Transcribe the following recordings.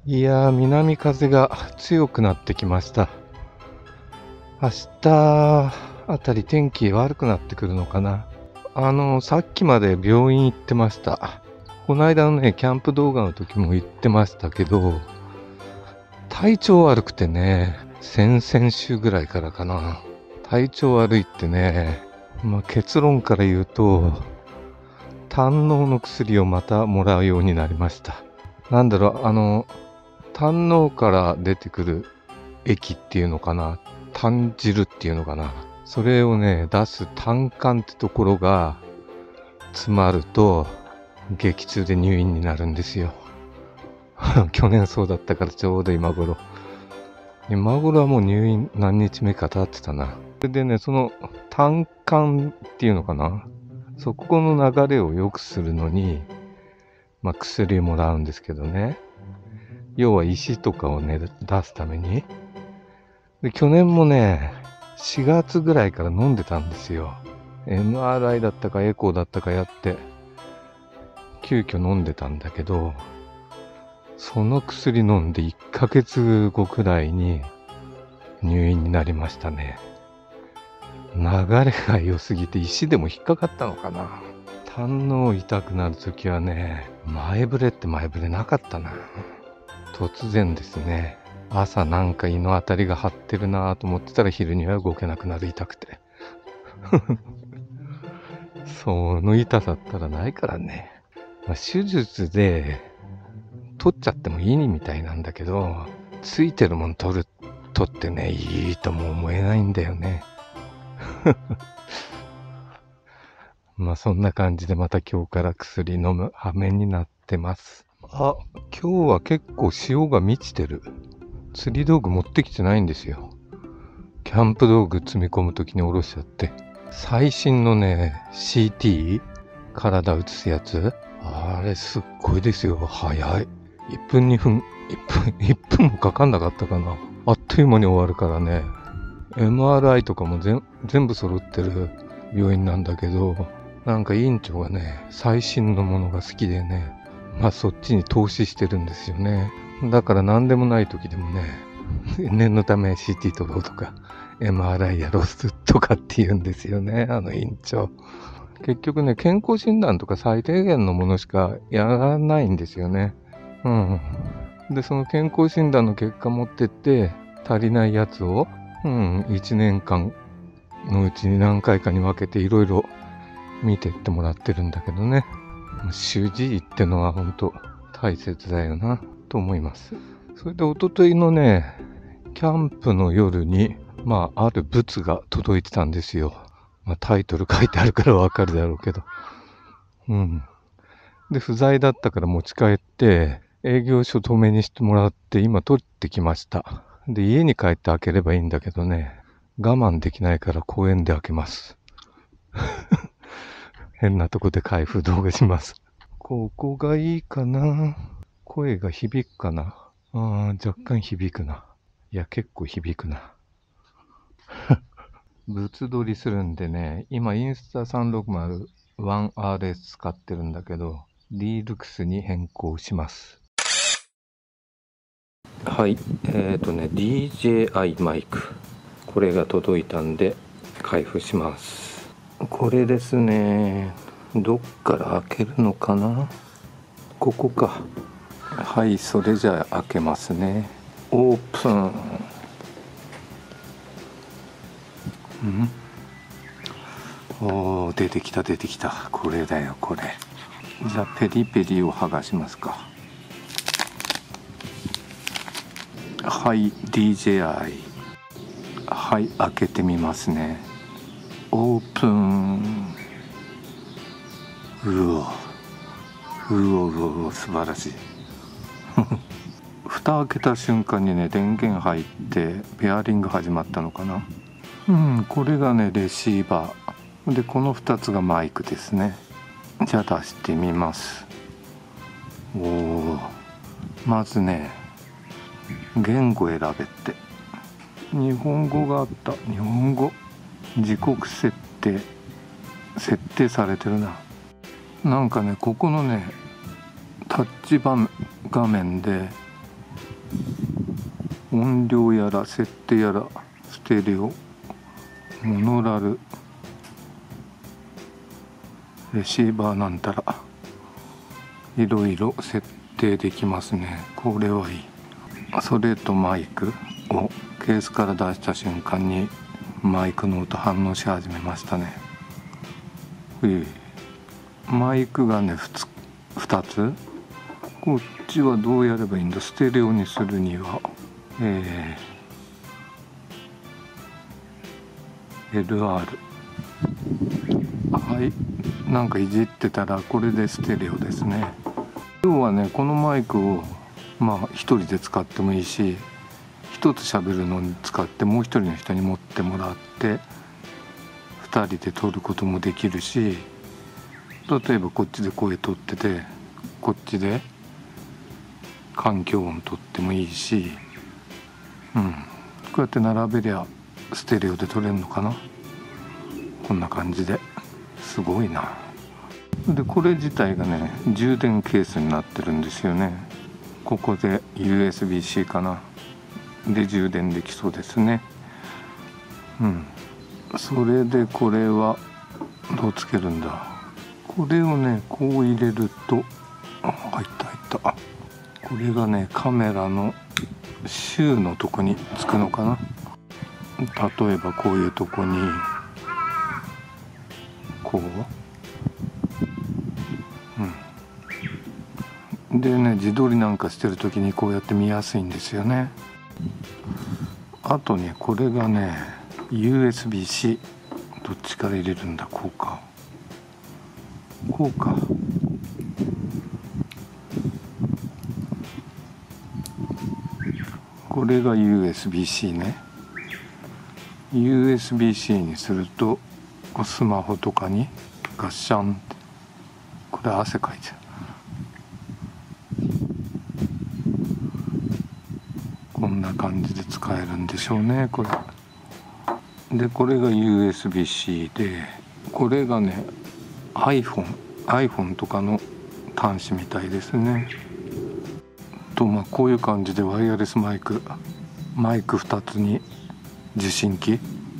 いやー、南風が強くなってきました。明日あたり天気悪くなってくるのかな。さっきまで病院行ってました。この間のね、キャンプ動画の時も言ってましたけど、体調悪くてね、先々週ぐらいからかな。体調悪いってね、結論から言うと、胆のうの薬をまたもらうようになりました。なんだろう、胆のうから出てくる液っていうのかな、胆汁っていうのかな、それをね出す胆管ってところが詰まると激痛で入院になるんですよ。去年そうだったからちょうど今頃はもう入院何日目か経ってたな。それでね、その胆管っていうのかな、そこの流れを良くするのに薬をもらうんですけどね、要は石とかをね出すために。で、去年もね、4月ぐらいから飲んでたんですよ。MRI だったかエコーだったかやって、急遽飲んでたんだけど、その薬飲んで1ヶ月後くらいに入院になりましたね。流れが良すぎて石でも引っかかったのかな。胆のう痛くなるときはね、前触れなかったな。突然ですね。朝なんか胃のあたりが張ってるなと思ってたら昼には動けなくなる、痛くて。その痛さったらないからね。手術で取っちゃってもいいみたいなんだけど、ついてるもん取ってね、いいとも思えないんだよね。そんな感じでまた今日から薬飲む羽目になってます。今日は結構潮が満ちてる。釣り道具持ってきてないんですよ。キャンプ道具積み込むときに下ろしちゃって。最新のね、CT？ 体映すやつ？あれすっごいですよ。早い。1分2分、1分もかかんなかったかな。あっという間に終わるからね。MRI とかも全部揃ってる病院なんだけど、なんか院長がね、最新のものが好きでね、そっちに投資してるんですよね。だから何でもない時でもね、念のため CT 撮ろうとか MRI やろうとかって言うんですよね、あの院長。結局ね、健康診断とか最低限のものしかやらないんですよね。で、その健康診断の結果持ってって足りないやつを、1年間のうちに何回かに分けていろいろ見てってもらってるんだけどね。主治医ってのは本当大切だよなと思います。それで一昨日のね、キャンプの夜にある物が届いてたんですよ。タイトル書いてあるからわかるだろうけど。で、不在だったから持ち帰って営業所止めにしてもらって今取ってきました。で、家に帰って開ければいいんだけどね、我慢できないから公園で開けます。変なとこで開封動画します。ここがいいかな。声が響くかな。若干響くな。いや、結構響くな。物撮りするんでね、今インスタ360 1RS 使ってるんだけど、Relux に変更します。はい、DJI マイク。これが届いたんで、開封します。これですね。どっから開けるのかな？ここか。はい、それじゃあ開けますね。オープン。出てきた。これだよ、これ。じゃあペリペリを剥がしますか。はい、 DJI。 はい、開けてみますね。オープン。うお素晴らしい。蓋開けた瞬間にね、電源入ってペアリング始まったのかな。これがねレシーバーで、この2つがマイクですね。じゃあ出してみます。まずね、言語選べって、日本語があった。日本語時刻設定されてるな。なんかね、ここのねタッチ画面で音量やら設定やらステレオ、モノラル、レシーバーなんたらいろいろ設定できますね。これはいい。それとマイクをケースから出した瞬間にマイクの音反応し始めましたね。マイクがね2つ。こっちはどうやればいいんだ。ステレオにするにはLR、 はい、なんかいじってたらこれでステレオですね。要はね、このマイクを一人で使ってもいいし、一つ喋るのに使ってもう一人の人に持ってもらって二人で撮ることもできるし、例えばこっちで声取っててこっちで環境音取ってもいいし、こうやって並べりゃステレオで撮れるのかな。こんな感じですごいな。でこれ自体がね充電ケースになってるんですよね。ここで USB-C かなで充電できそうですね。それでこれはどうつけるんだ。これをねこう入れると入ったこれがねカメラのシューのとこにつくのかな。例えばこういうとこにこう、でね自撮りなんかしてる時にこうやって見やすいんですよね。あとねこれがね USB-C どっちから入れるんだ。こうかこれが USB-C ね。 USB-C にするとスマホとかにガッシャンって、これ汗かいちゃう。こんな感じで使えるんでしょうねこれで。これが USB-C で、これがね iPhone とかの端子みたいですね。とこういう感じでワイヤレスマイク2つに受信機、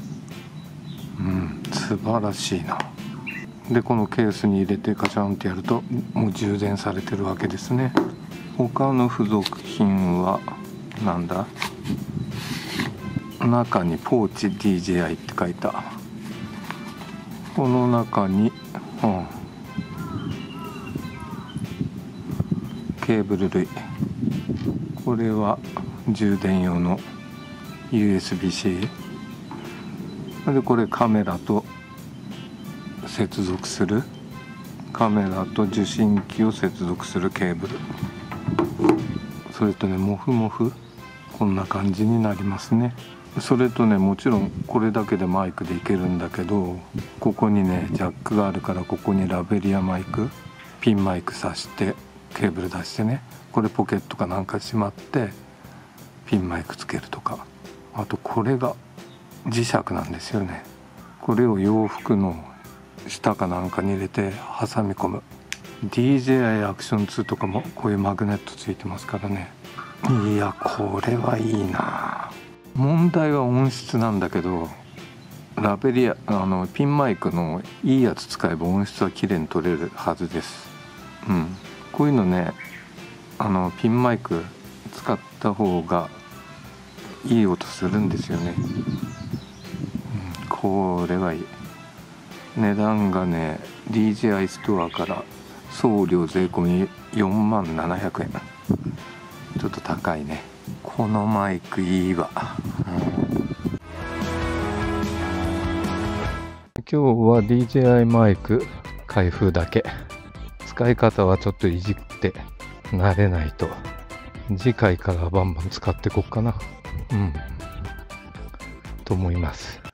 素晴らしいな。でこのケースに入れてカチャンってやるともう充電されてるわけですね。他の付属品はなんだ。中にポーチ DJI って書いた。この中に、ケーブル類。これは充電用の USB-C で、これカメラと接続する、カメラと受信機を接続するケーブル。それとねモフこんな感じになりますね。それとねもちろんこれだけでマイクでいけるんだけど、ここにねジャックがあるから、ここにラベリアマイクピンマイク挿してケーブル出してね、これポケットかなんかしまってピンマイクつけるとか。あとこれが磁石なんですよね。これを洋服の下かなんかに入れて挟み込む。 DJI アクション2とかもこういうマグネットついてますからね。いやこれはいいな。問題は音質なんだけど、ラベリアピンマイクのいいやつ使えば音質は綺麗に取れるはずです。こういうのねピンマイク使った方がいい音するんですよね。これはいい。値段がね DJI ストアから送料税込み47,000円。ちょっと高いね。このマイクいいわ。今日は DJI マイク開封だけ。使い方はちょっといじって慣れないと。次回からバンバン使っていこうかな。と思います。